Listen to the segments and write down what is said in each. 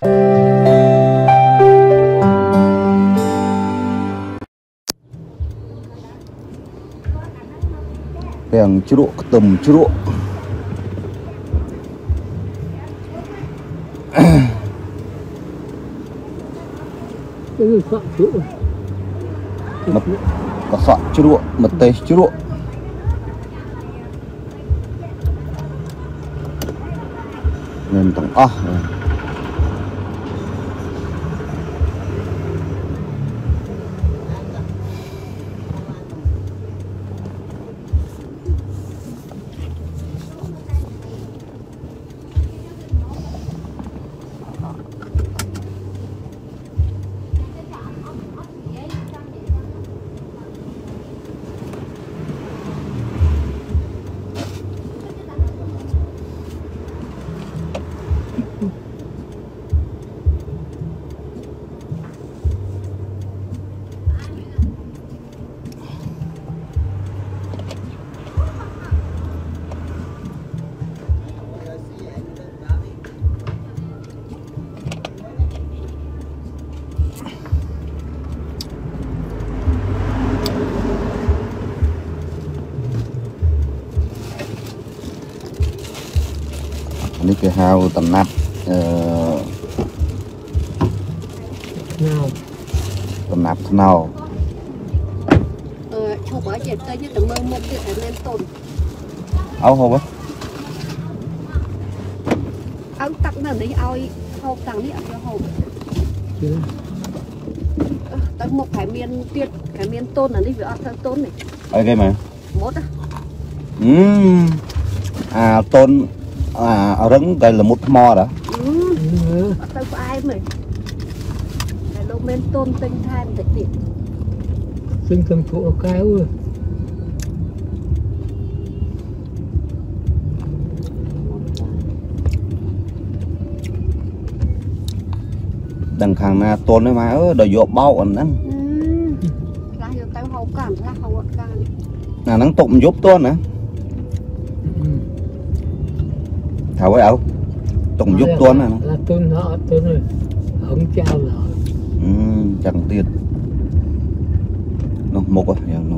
Yang jeruk ketem jeruk. Kasak jeruk, metes jeruk. Nentang Ini cái hao tầm nắp tầm nắp nào chụp ở trên tay như tầm mơ một cái thằng em tồn áo không á áo tặng là đấy ao hộp tặng đi ăn cho hộp tặng một cái miên tiệt cái miên tôn là đi với ăn theo tôn này ở đây mà mốt tôn rắn đây là một mò đó tao có ai mày cái lô men tôn tinh than để tiệt sinh thằng phụ cái ơi đằng khang na tôn đấy mà đời dọ bao ẩn nắng là giờ tao hậu cảm là hậu cảm là nắng tụng giúp tôn nữa thảo ấy ảo tụng giúp tôn này là tôn họ tôn rồi không trao lời chẳng tiền nó một à nó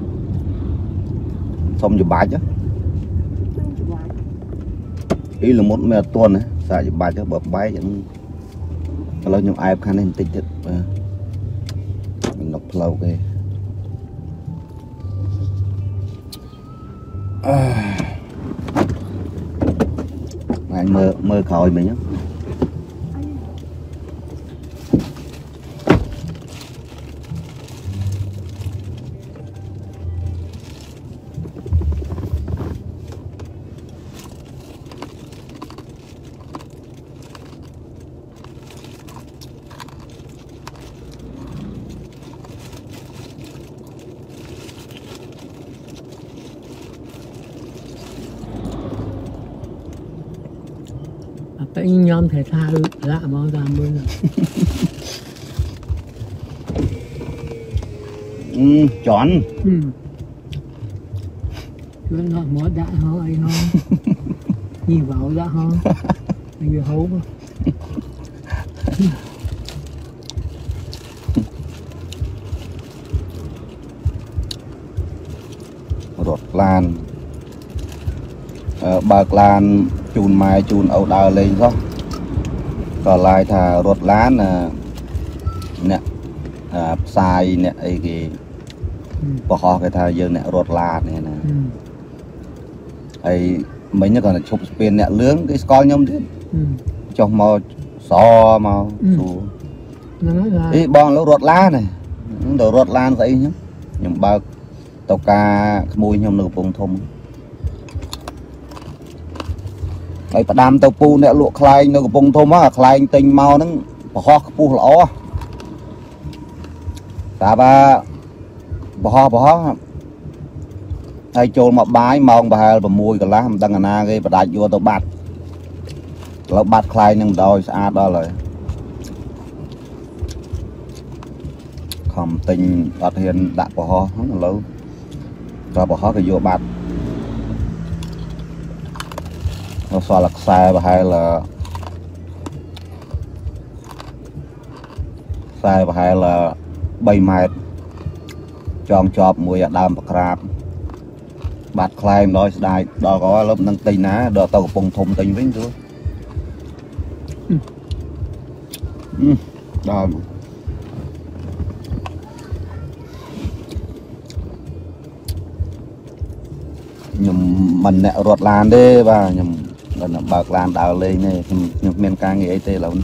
xong rồi bài chứ ý là một mẹ tuần này xài bài cho bập bay chẳng lâu nhung ai khăn nên tích được mình nộp lâu kì anh mơ khỏi mình nhá cái nhóm thể thao lạ máu ra mới chọn chứ nó mỗi đại hơi không nhìn vào đã không anh hấu rột lan bạc lan chun mai chun ẩu đào lên không còn lại thà rột lán nè xài nè ấy cái bỏ họ cái thà giờ nè rột lá này nè ấy mấy nhá còn là chụp pin nè lướng cái coi nhom thế trong màu xò màu ấy bong lỗ rột lá này đồ rột lan vậy nhá nhưng bao tàu cá mùi nhom được vùng thùng ấy phải đam tàu pu nè lụa khai nó vùng thùng á khai tinh màu nó bỏ họ pu lỏ ta ba bỏ họ hay trôn một bãi mong bà và mùi cả lá đang na cái và đại vô tàu bạt nó bạt khai nhưng đôi xa đó rồi không tình đặt hiện đặt bỏ họ không lâu cho bỏ họ cái vô bạt nó so lạc xe và hay là sai và hay là 3 mét chọn chọp mùi ở đàm bạc rạp bạt khai nói đài đó có lớp nâng tây ná đó tàu bông thùng tây vĩnh thôi đó nhầm mình nè ruột lan đi và nhầm là bạc lan đào lên này nhầm miền ca nghĩ ấy tê lắm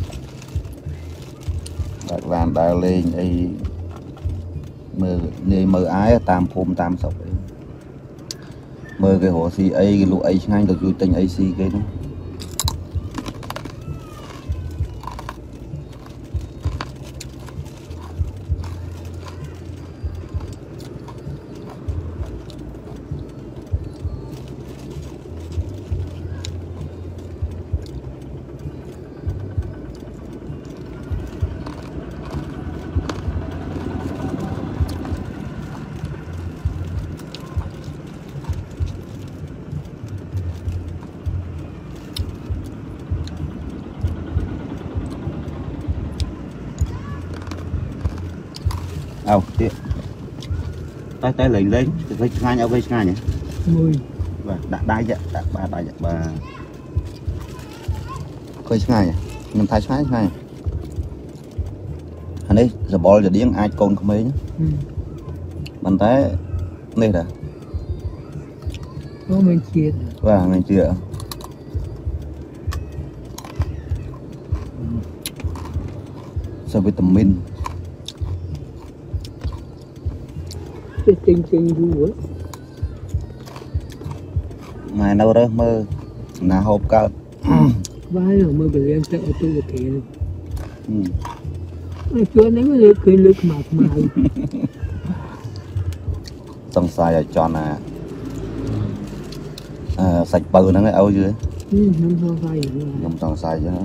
bạc lan đào lên ấy mơ ái tam phôm tam sọc ấy mơ cái hồ xì ấy cái lũ ấy ngay được vui tình ấy xì cái đó ao tiếp tay tay lên với ngay nhau với ngay nhỉ và đã đai vậy đã ba đai vậy ba với ngay nhỉ mình thay ngay anh ấy giờ bỏ giờ điên ai con không mấy nhá mình thấy đây là mình chia và mình chia sao vitamin tinh vui mà đâu đó mơ là hộp cao vai rồi mơ bị lên chạy ô tô của kẻ này chúa nấy mới cười lực mạc mài xong xài ở tròn sạch bự nó ngay âu dưới nằm xong xài cho nó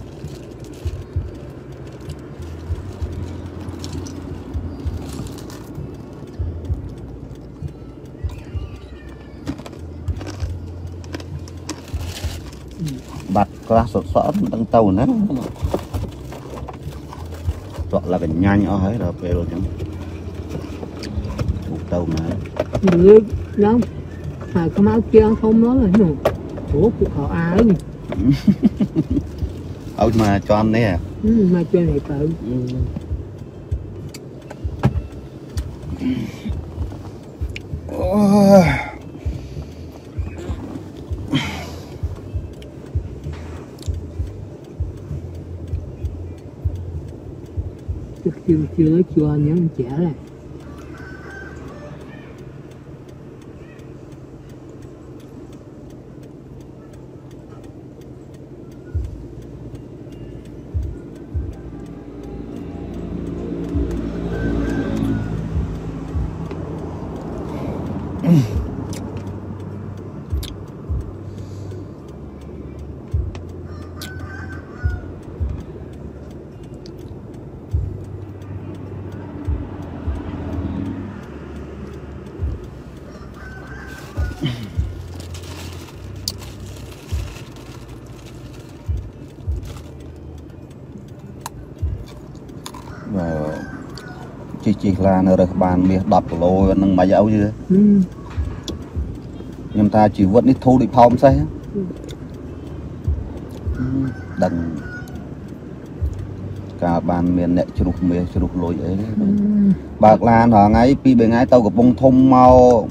bật ra sọt sọt tăng tàu nữa chọn là cái nhanh ở ấy rồi về rồi chứ tàu này được lắm cái máu kia không nói là nhủ ủa của họ ai nhỉ ôi mà cho anh đấy à mà cho này tự chưa cho những trẻ này chỉ là nơi bàn miệt đập lô nâng máy áo chứ nhưng ta chỉ vẫn đi thu đi phong xe đằng cả bàn miền nệ chụp lôi ấy bạc lan họ ngay pi bên ngay tàu của bông thùng màu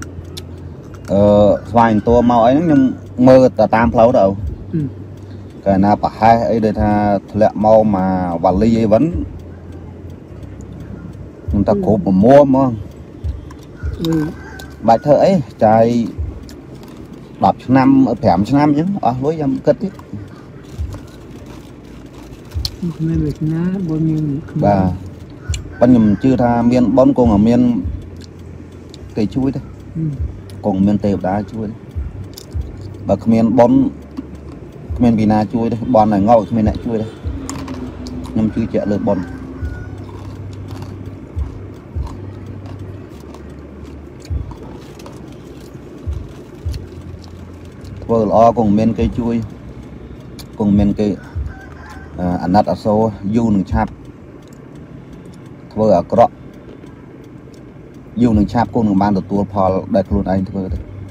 xoài tua màu ấy nhưng mơ tà tam pháo đâu cái nào phải hai ấy để tha lẹ màu mà và ly ấy vẫn chúng ta cố mà mua mà bài thơ ấy trái đọc năm ở phèm năm chứ lối em cất tiếp và ban nhầm chưa tha miền bón cùng ở miền cây chuối đấy cùng miền tây đá chuối và miền bón miền Vina chuối đấy bón này ngầu miền này chuối đấy nhầm chưa chợ lợn bón vừa lo cùng miền cây chuối cùng miền cây anh nát ở sâu du nương chạp vừa ở cọ dùng đường chạp cô đường ban được tua phò đại luôn anh thôi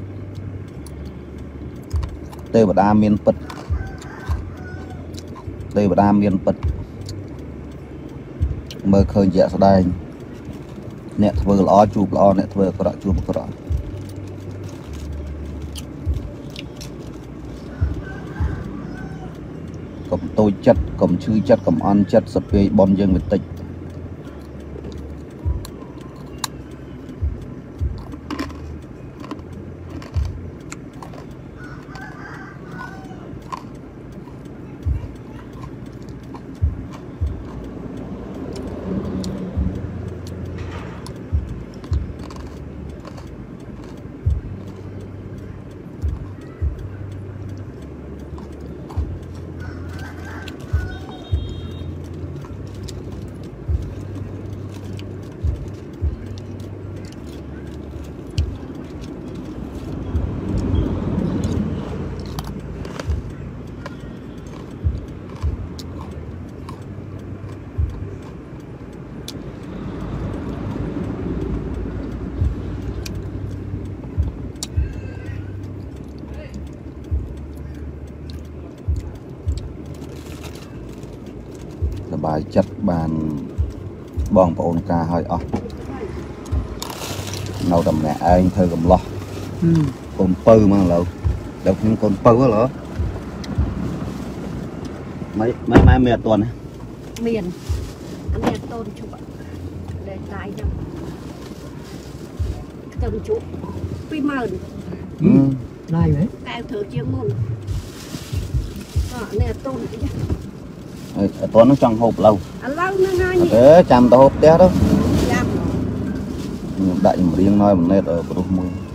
tê và đa miên bật tê và đa miên bật mơ khơi dẹt sau đây nè vừa lo chụp lo nè vừa cọ chụp cọ cầm tôi chất cầm chư chất cầm ăn chất sập về bom dân người tịch bài chất bàn bong và ôn ca hơi ọc nấu đầm nè anh thơ cầm lo con pơ mà lâu đâu những con pơ quá lỡ mấy mẹ tuần miền anh em tôn chụp để lại cho từng chụp quy mờn này đấy cao thử chuyên môn nè tôn tuần nó trong hộp lâu lâu nữa ngay thế chăm tao hộp té đó làm đại một riêng nói một nét ở bờ mương